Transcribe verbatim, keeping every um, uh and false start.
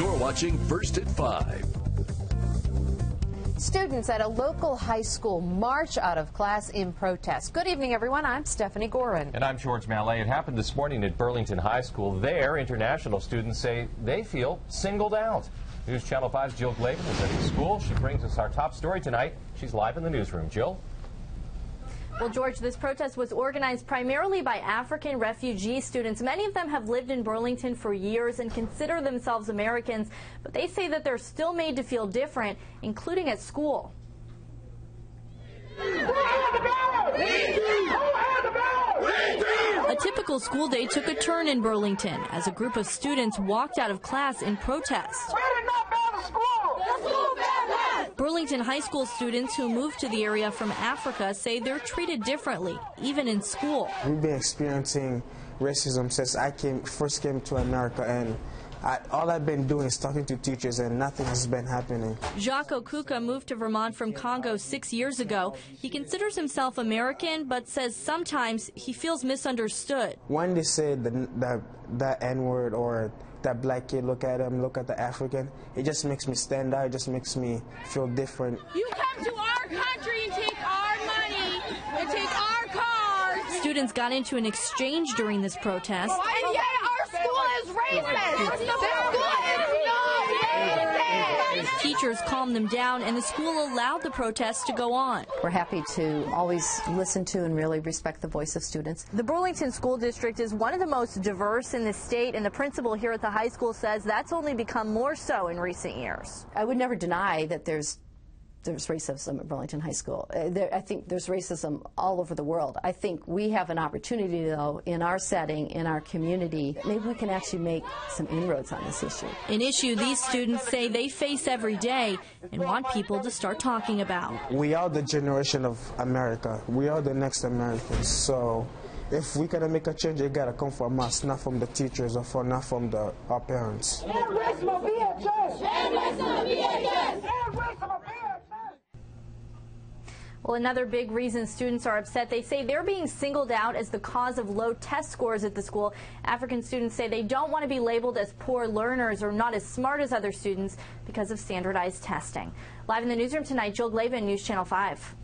You're watching First at five. Students at a local high school march out of class in protest. Good evening, everyone. I'm Stephanie Gorin. And I'm George Mallet. It happened this morning at Burlington High School. There, international students say they feel singled out. News Channel five's Jill Glavin is at the school. She brings us our top story tonight. She's live in the newsroom. Jill? Well, George, this protest was organized primarily by African refugee students. Many of them have lived in Burlington for years and consider themselves Americans, but they say that they're still made to feel different, including at school. A typical school day took a turn in Burlington as a group of students walked out of class in protest. Burlington High School students who moved to the area from Africa say they're treated differently, even in school. We've been experiencing racism since I came, first came to America, and I, all I've been doing is talking to teachers, and nothing has been happening. Jacques Okuka moved to Vermont from Congo six years ago. He considers himself American, but says sometimes he feels misunderstood. When they say the, the, the N-word or that black kid, look at him, look at the African, it just makes me stand out, it just makes me feel different. You come to our country and take our money and take our cars. Students got into an exchange during this protest. And yet our school is racist. The school is not racist. Teachers calmed them down, and the school allowed the protest to go on. We're happy to always listen to and really respect the voice of students. The Burlington School District is one of the most diverse in the state, and the principal here at the high school says that's only become more so in recent years. I would never deny that there's there's racism at Burlington High School. Uh, there, I think there's racism all over the world. I think we have an opportunity, though, in our setting, in our community, maybe we can actually make some inroads on this issue. An issue these students say they face every day and want people to start talking about. We are the generation of America. We are the next Americans. So if we gotta make a change, it gotta come from us, not from the teachers or for, not from the, our parents. Well, another big reason students are upset, they say they're being singled out as the cause of low test scores at the school. African students say they don't want to be labeled as poor learners or not as smart as other students because of standardized testing. Live in the newsroom tonight, Jill Glavin, News Channel five.